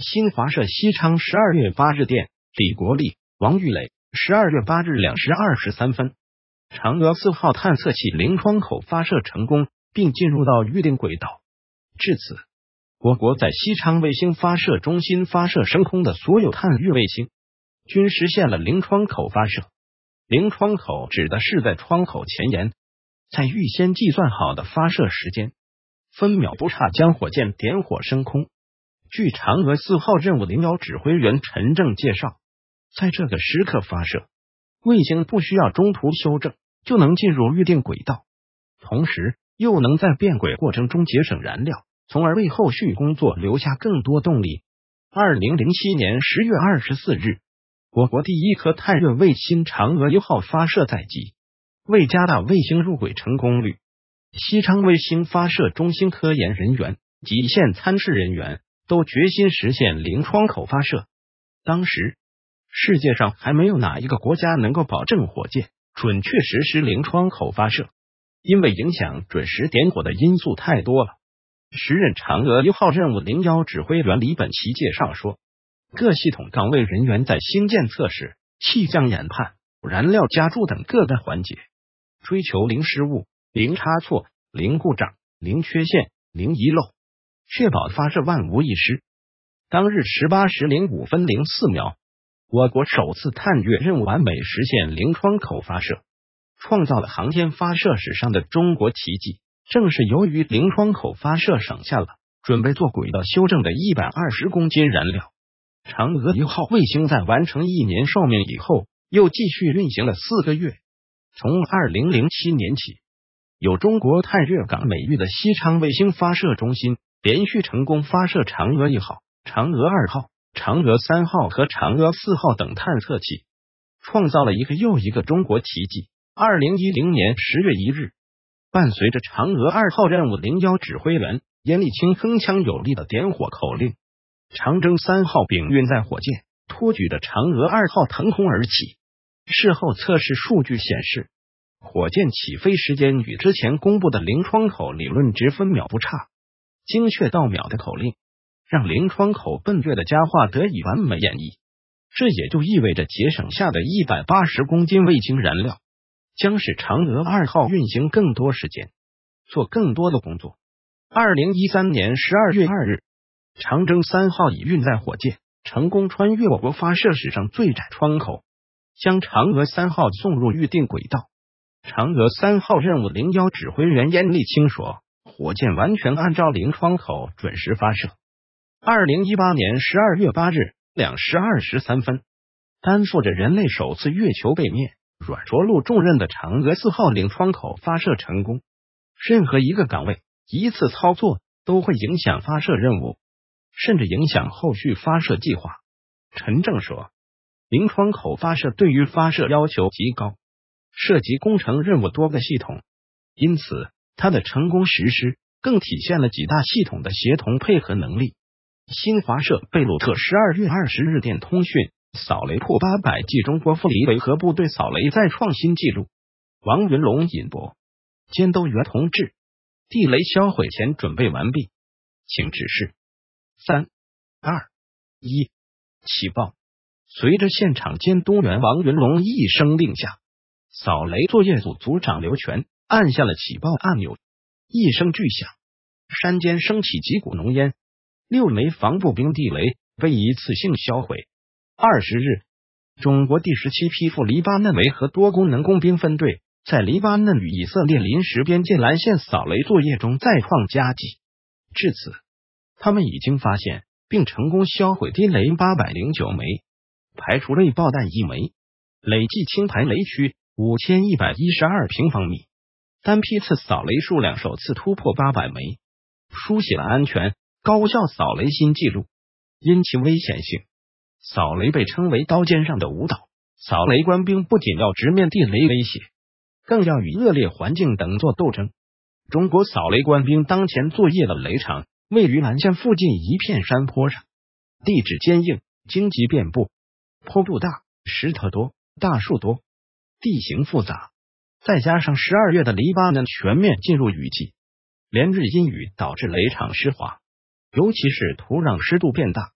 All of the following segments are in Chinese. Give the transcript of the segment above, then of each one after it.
新华社西昌12月8日电，李国立、王玉磊12月8日2时23分，嫦娥4号探测器零窗口发射成功，并进入到预定轨道。至此，我国在西昌卫星发射中心发射升空的所有探月卫星均实现了零窗口发射。零窗口指的是在窗口前沿，在预先计算好的发射时间，分秒不差将火箭点火升空。据嫦娥4号任务01指挥员陈正介绍，在这个时刻发射，卫星不需要中途修正，就能进入预定轨道，同时又能在变轨过程中节省燃料，从而为后续工作留下更多动力。2007年10月24日，我国第一颗探月卫星嫦娥1号发射在即。为加大卫星入轨成功率，西昌卫星发射中心科研人员及现参试人员都决心实现零窗口发射。当时，世界上还没有哪一个国家能够保证火箭准确实施零窗口发射，因为影响准时点火的因素太多了。时任嫦娥1号任务01指挥员李本奇介绍说，各系统岗位人员在星舰测试、气象研判、燃料加注等各个环节，追求零失误、零差错、零故障、零缺陷、零遗漏，确保发射万无一失。当日18时05分04秒，我国首次探月任务完美实现零窗口发射，创造了航天发射史上的中国奇迹。正是由于零窗口发射省下了准备做轨道修正的120公斤燃料，嫦娥1号卫星在完成1年寿命以后，又继续运行了4个月。从2007年起，有中国探月港美誉的西昌卫星发射中心连续成功发射嫦娥1号、嫦娥2号、嫦娥3号和嫦娥4号等探测器，创造了一个又一个中国奇迹。2010年10月1日，伴随着嫦娥2号任务01指挥员严立清铿锵有力的点火口令，长征3号丙运载火箭托举着嫦娥2号腾空而起。事后测试数据显示，火箭起飞时间与之前公布的零窗口理论值分秒不差，精确到秒的口令让零窗口奔月的佳话得以完美演绎。这也就意味着节省下的180公斤卫星燃料将使嫦娥2号运行更多时间，做更多的工作。2013年12月2日，长征3号乙运载火箭成功穿越我国发射史上最窄窗口，将嫦娥3号送入预定轨道。嫦娥3号任务01指挥员严立清说，火箭完全按照零窗口准时发射。2018年12月8日2时23分，担负着人类首次月球背面软着陆重任的嫦娥4号零窗口发射成功。任何一个岗位一次操作都会影响发射任务，甚至影响后续发射计划。陈正说，零窗口发射对于发射要求极高，涉及工程任务多个系统，因此它的成功实施更体现了几大系统的协同配合能力。新华社贝鲁特12月20日电通讯，扫雷破800记中国赴黎维和部队扫雷再创新纪录。王云龙引播，监督员同志，地雷销毁前准备完毕，请指示。3、2、1，起爆！随着现场监督员王云龙一声令下，扫雷作业组组长刘全按下了起爆按钮，一声巨响，山间升起几股浓烟，6枚防步兵地雷被一次性销毁。20日，中国第17批赴黎巴嫩维和多功能工兵分队在黎巴嫩与以色列临时边界蓝线扫雷作业中再创佳绩。至此，他们已经发现并成功销毁地雷809枚，排除类爆弹1枚，累计清排雷区5112平方米，单批次扫雷数量首次突破800枚，书写了安全高效扫雷新纪录。因其危险性，扫雷被称为刀尖上的舞蹈。扫雷官兵不仅要直面地雷威胁，更要与恶劣环境等作斗争。中国扫雷官兵当前作业的雷场位于蓝线附近一片山坡上，地质坚硬，荆棘遍布，坡度大，石头多，大树多，地形复杂，再加上12月的黎巴嫩全面进入雨季，连日阴雨导致雷场湿滑，尤其是土壤湿度变大，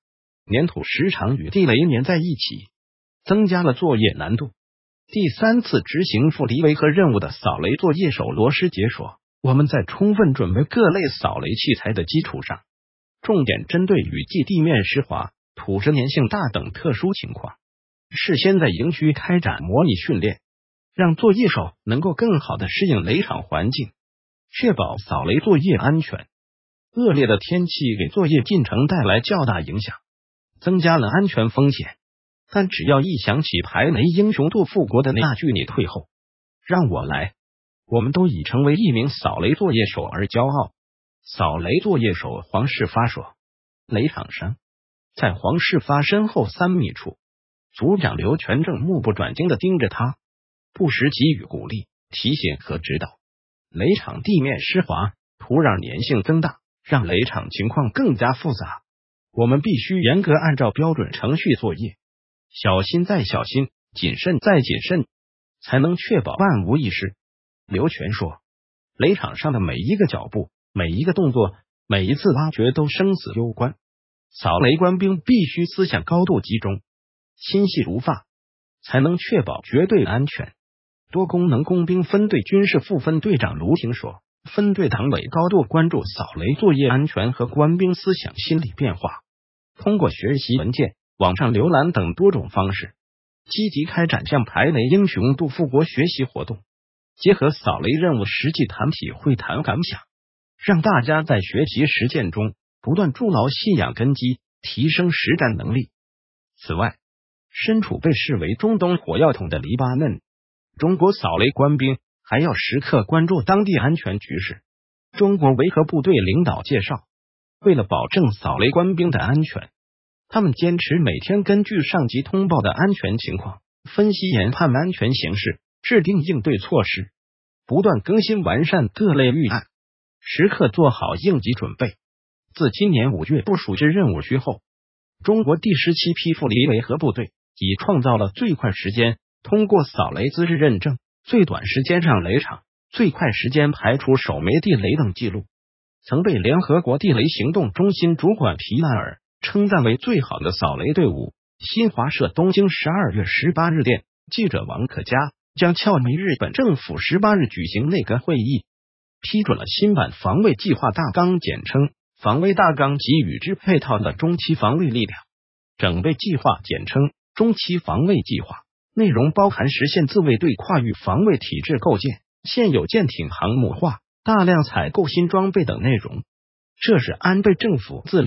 粘土时常与地雷粘在一起，增加了作业难度。第3次执行负离维和任务的扫雷作业手罗师杰说，我们在充分准备各类扫雷器材的基础上，重点针对雨季、地面湿滑、土质粘性大等特殊情况，事先在营区开展模拟训练，让作业手能够更好地适应雷场环境，确保扫雷作业安全。恶劣的天气给作业进程带来较大影响，增加了安全风险。但只要一想起排雷英雄杜富国的那句你退后，让我来，我们都已成为一名扫雷作业手而骄傲。扫雷作业手黄世发说，雷场上，在黄世发身后3米处，组长刘全正目不转睛地盯着他，不时给予鼓励、提醒和指导。雷场地面湿滑，土壤粘性增大，让雷场情况更加复杂。我们必须严格按照标准程序作业，小心再小心，谨慎再谨慎，才能确保万无一失。刘全说，雷场上的每一个脚步、每一个动作、每一次挖掘都生死攸关，扫雷官兵必须思想高度集中，心细如发，才能确保绝对安全。多功能工兵分队军事副分队长卢廷说，分队党委高度关注扫雷作业安全和官兵思想心理变化，通过学习文件、网上浏览等多种方式，积极开展向排雷英雄杜富国学习活动，结合扫雷任务实际谈体会谈感想，让大家在学习实践中不断筑牢信仰根基，提升实战能力。此外，身处被视为中东火药桶的黎巴嫩，中国扫雷官兵还要时刻关注当地安全局势。中国维和部队领导介绍，为了保证扫雷官兵的安全，他们坚持每天根据上级通报的安全情况，分析研判安全形势，制定应对措施，不断更新完善各类预案，时刻做好应急准备。自今年5月部署至任务区后，中国第17批负离维和部队已创造了最快时间通过扫雷资质认证、最短时间上雷场、最快时间排除首枚地雷等记录，曾被联合国地雷行动中心主管皮纳尔称赞为最好的扫雷队伍。新华社东京12月18日电，记者王可嘉将俏密日本政府18日举行内阁会议，批准了新版防卫计划大纲，简称防卫大纲及与之配套的中期防卫力量整备计划，简称中期防卫计划，内容包含实现自卫队跨域防卫体制构建、现有舰艇航母化、大量采购新装备等内容。这是安倍政府自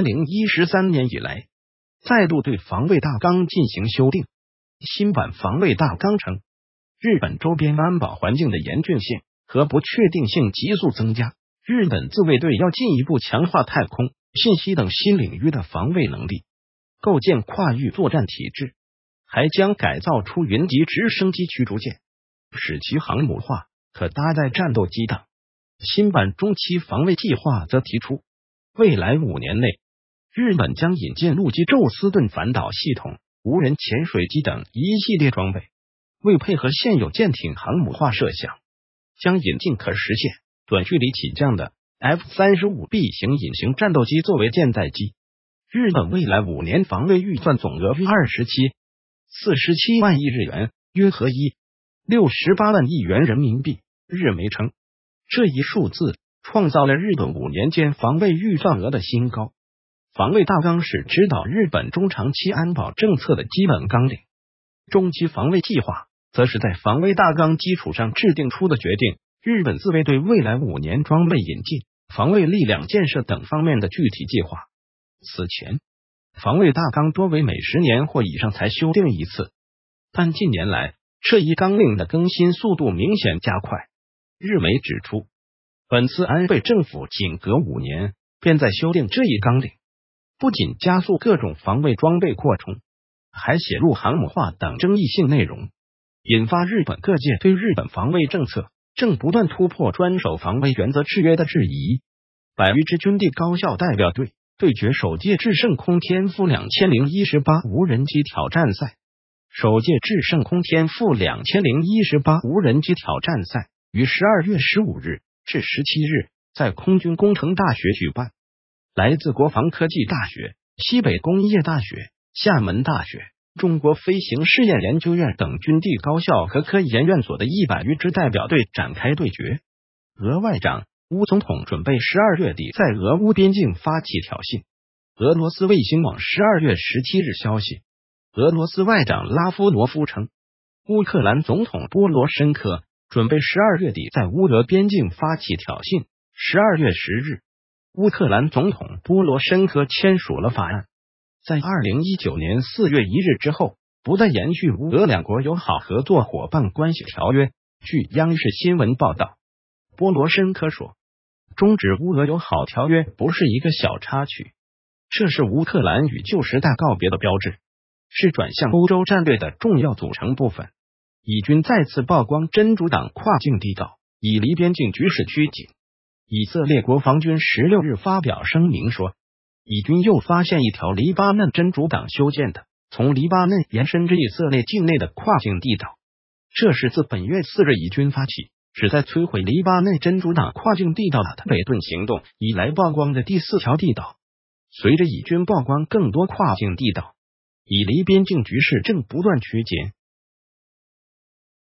2013年以来再度对防卫大纲进行修订。新版防卫大纲称，日本周边安保环境的严峻性和不确定性急速增加，日本自卫队要进一步强化太空、信息等新领域的防卫能力，构建跨域作战体制，还将改造出云级直升机驱逐舰，使其航母化，可搭载战斗机等。新版中期防卫计划则提出，未来5年内，日本将引进陆基宙斯盾反导系统、无人潜水机等一系列装备，为配合现有舰艇航母化设想，将引进可实现短距离起降的 F-35B 型隐形战斗机作为舰载机。日本未来5年防卫预算总额约47万亿日元，约合168万亿元人民币。日媒称，这一数字创造了日本5年间防卫预算额的新高。防卫大纲是指导日本中长期安保政策的基本纲领，中期防卫计划则是在防卫大纲基础上制定出的决定日本自卫队未来5年装备引进、防卫力量建设等方面的具体计划。此前，防卫大纲多为每10年或以上才修订一次，但近年来这一纲领的更新速度明显加快。日媒指出，本次安倍政府仅隔5年便在修订这一纲领，不仅加速各种防卫装备扩充，还写入航母化等争议性内容，引发日本各界对日本防卫政策正不断突破专守防卫原则制约的质疑。100余支军地高校代表队对决首届智胜空天赋2018无人机挑战赛。首届智胜空天赋2018无人机挑战赛于12月15日至17日在空军工程大学举办。来自国防科技大学、 西北工业大学、厦门大学、中国飞行试验研究院等军地高校和科研院所的100余支代表队展开对决。俄外长乌总统准备12月底在俄乌边境发起挑衅。俄罗斯卫星网12月17日消息，俄罗斯外长拉夫罗夫称，乌克兰总统波罗申科准备12月底在乌俄边境发起挑衅。12月10日，乌克兰总统波罗申科签署了法案，在2019年4月1日之后，不再延续乌俄两国友好合作伙伴关系条约。据央视新闻报道，波罗申科说，终止乌俄友好条约不是一个小插曲，这是乌克兰与旧时代告别的标志，是转向欧洲战略的重要组成部分。以军再次曝光真主党跨境地道，以离边境局势趋紧。以色列国防军16日发表声明说，以军又发现一条黎巴嫩真主党修建的，从黎巴嫩延伸至以色列境内的跨境地道。这是自本月4日以军发起旨在摧毁黎巴嫩真主党跨境地道的北顿行动以来曝光的第4条地道。随着以军曝光更多跨境地道，以黎边境局势正不断趋紧，